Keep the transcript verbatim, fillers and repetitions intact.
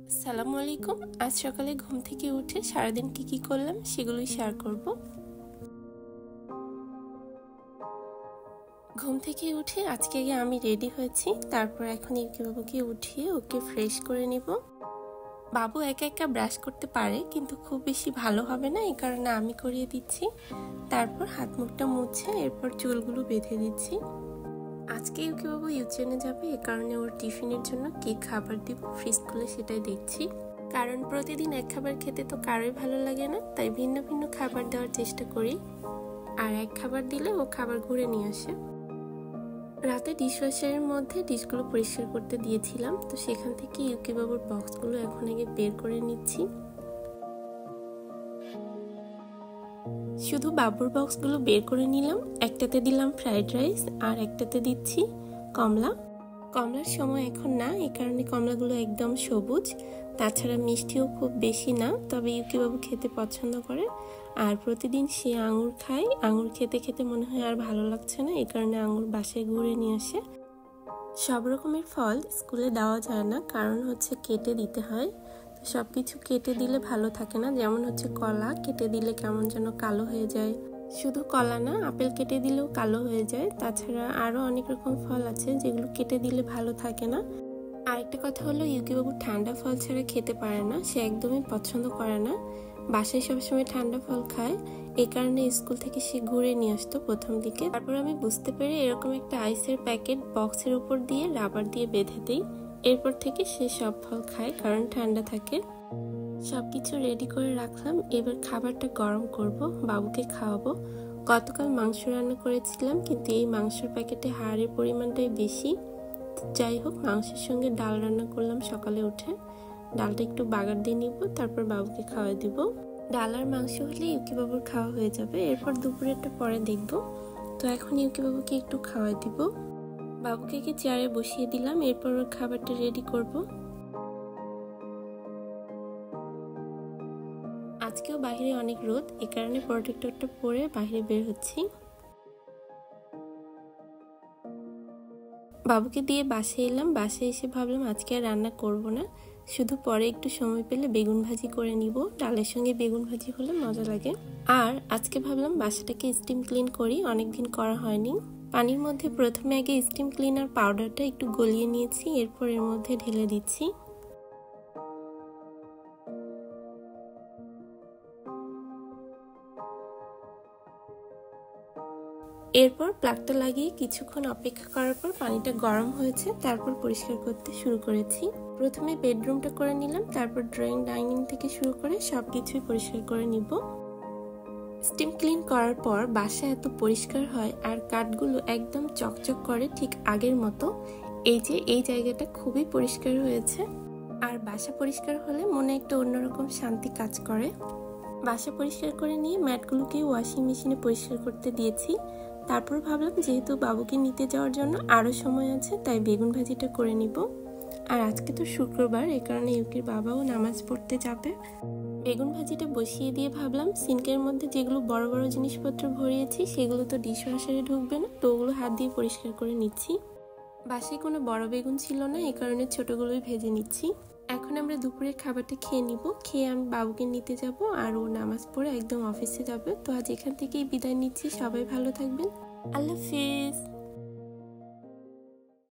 আসসালামু আলাইকুম। আজ সকালে ঘুম থেকে উঠে সারাদিন কি কি করলাম সেগুলোই শেয়ার করব। ঘুম থেকে উঠে আজকে আগে আমি রেডি হয়েছি, তারপর এখন ইউকি বাবুকে উঠিয়ে ওকে ফ্রেশ করে নিব। বাবু একা একা ব্রাশ করতে পারে, কিন্তু খুব বেশি ভালো হবে না, এই কারণে আমি করিয়ে দিচ্ছি। তারপর হাত মুখটা মুছে এরপর চুলগুলো বেঁধে দিচ্ছি। আজকে ইউকি বাবু ইউজিনে যাবে, এ কারণে ওর টিফিনের জন্য কি খাবার দিব ফ্রিজ খুলে সেটাই দেখছি। কারণ প্রতিদিন এক খাবার খেতে তো কারোই ভালো লাগে না, তাই ভিন্ন ভিন্ন খাবার দেওয়ার চেষ্টা করি। আর এক খাবার দিলে ও খাবার ঘুরে নিয়ে আসে। রাতে ডিশওয়াশারের মধ্যে ডিশগুলো পরিষ্কার করতে দিয়েছিলাম, তো সেখান থেকে ইউকি বাবুর বক্সগুলো এখন আগে বের করে নিচ্ছি। শুধু বাবুর বক্সগুলো বের করে নিলাম। একটাতে দিলাম ফ্রাইড রাইস আর একটাতে দিচ্ছি কমলা। কমলার সময় এখন না, এই কারণে কমলাগুলো একদম সবুজ। তাছাড়া মিষ্টিও খুব বেশি না, তবে ইউকি বাবু খেতে পছন্দ করে। আর প্রতিদিন সে আঙুর খায়, আঙুর খেতে খেতে মনে হয় আর ভালো লাগছে না, এই কারণে আঙুর বাসায় ঘুরে নিয়ে আসে। সব রকমের ফল স্কুলে দেওয়া যায় না, কারণ হচ্ছে কেটে দিতে হয়। তো সব কিছু কেটে দিলে ভালো থাকে না, যেমন হচ্ছে কলা কেটে দিলে কেমন যেন কালো হয়ে যায়। শুধু কলা না, আপেল কেটে দিলেও কালো হয়ে যায়। তাছাড়া আরও অনেক রকম ফল আছে যেগুলো কেটে দিলে ভালো থাকে না। আরেকটা কথা হলো, ইউকি বাবু ঠান্ডা ফল ছাড়া খেতে পারে না, সে একদমই পছন্দ করে না। বাসায় সবসময় ঠান্ডা ফল খায়, এই কারণে স্কুল থেকে সে ঘুরে নিয়ে আসতো প্রথম দিকে। তারপর আমি বুঝতে পেরে এরকম একটা আইসের প্যাকেট বক্সের উপর দিয়ে রাবার দিয়ে বেঁধে দিই। এরপর থেকে সে সব ফল খায়, কারণ ঠান্ডা থাকে। সবকিছু রেডি করে রাখলাম, এবার খাবারটা গরম করব, বাবুকে খাওয়াবো। গতকাল মাংস রান্না করেছিলাম, কিন্তু এই মাংসের প্যাকেটে হাড়ের পরিমাণটাই বেশি। যাই হোক, মাংসের সঙ্গে ডাল রান্না করলাম সকালে উঠে। ডালটা একটু বাগার দিয়ে নিব, তারপর বাবুকে খাওয়া দিব। ডাল আর মাংস হলে ইউকি বাবুর খাওয়া হয়ে যাবে, এরপর দুপুরেরটা পরে দেখব। তো এখন ইউকি বাবুকে একটু খাওয়া দিব। বাবুকে কি চেয়ারে বসিয়ে দিলাম, এরপর ওর খাবারটা রেডি করব। আজকেও বাইরে অনেক রোদ, এ কারণে প্রোটেক্টরটা পরে বাইরে বের হচ্ছি। বাবুকে দিয়ে বাসায় এলাম। বাসায় এসে ভাবলাম আজকে আর রান্না করব না, শুধু পরে একটু সময় পেলে বেগুন ভাজি করে নিব। ডালের সঙ্গে বেগুন ভাজি হলে মজা লাগে। আর আজকে ভাবলাম বাসাটাকে স্টিম ক্লিন করি, অনেকদিন করা হয়নি। পানির মধ্যে প্রথমে আগে স্টিম ক্লিনার পাউডারটা একটু গলিয়ে নিয়েছি, এরপর এর মধ্যে ঢেলে দিচ্ছি। এরপর প্লাগটা লাগিয়ে কিছুক্ষণ অপেক্ষা করার পর পানিটা গরম হয়েছে, তারপর পরিষ্কার করতে শুরু করেছি। প্রথমে বেডরুমটা করে নিলাম, তারপর ড্রয়িং ডাইনিং থেকে শুরু করে সবকিছুই পরিষ্কার করে নিব। স্টিম ক্লিন করার পর বাসা এত পরিষ্কার হয় আর কাঠগুলো একদম চকচক করে, ঠিক আগের মতো। এই যে এই জায়গাটা খুবই পরিষ্কার হয়েছে। আর বাসা পরিষ্কার হলে মনে একটা অন্যরকম শান্তি কাজ করে। বাসা পরিষ্কার করে নিয়ে ম্যাটগুলোকে ওয়াশিং মেশিনে পরিষ্কার করতে দিয়েছি। তারপর ভাবলাম যেহেতু বাবুকে নিতে যাওয়ার জন্য আরও সময় আছে, তাই বেগুন ভাজিটা করে নিব। আর আজকে তো শুক্রবার, এই কারণে ইউকির বাবাও নামাজ পড়তে যাবে। বেগুন ভাজিটা বসিয়ে দিয়ে ভাবলাম সিঙ্কের মধ্যে যেগুলো বড় বড় জিনিসপত্র ভরিয়েছি সেগুলো তো ডিশওয়াশারে ঢুকবে না, তো ওগুলো হাত দিয়ে পরিষ্কার করে নিচ্ছি। বাসায় কোনো বড় বেগুন ছিল না, এই কারণে ছোটগুলোই ভেজে নিচ্ছি। এখন আমরা দুপুরের খাবারটা খেয়ে নিব। খেয়ে আমি বাবুকে নিতে যাব, আর ও নামাজ পড়ে একদম অফিসে যাবে। তো আজ এখান থেকেই বিদায় নিচ্ছি। সবাই ভালো থাকবেন। আল্লাহ হাফেজ।